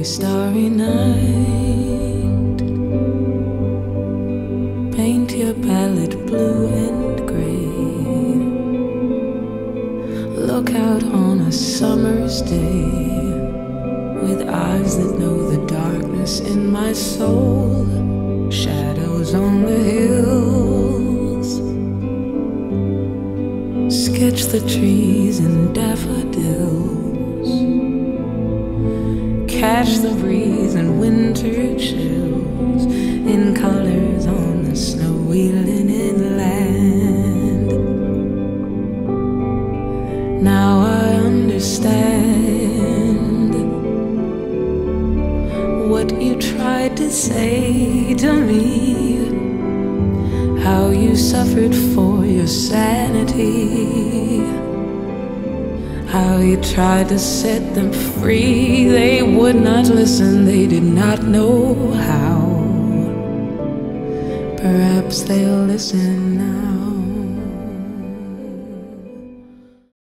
a starry night. Paint your palette blue and gray. Look out on a summer's day with eyes that know the darkness in my soul. Shadows on the hills. Sketch the trees and daffodils. Catch the breeze and winter chills in colors on the snowy linen land. Now I understand what you tried to say to me, how you suffered for your sanity, how you tried to set them free. They would not listen, they did not know how. Perhaps they'll listen now.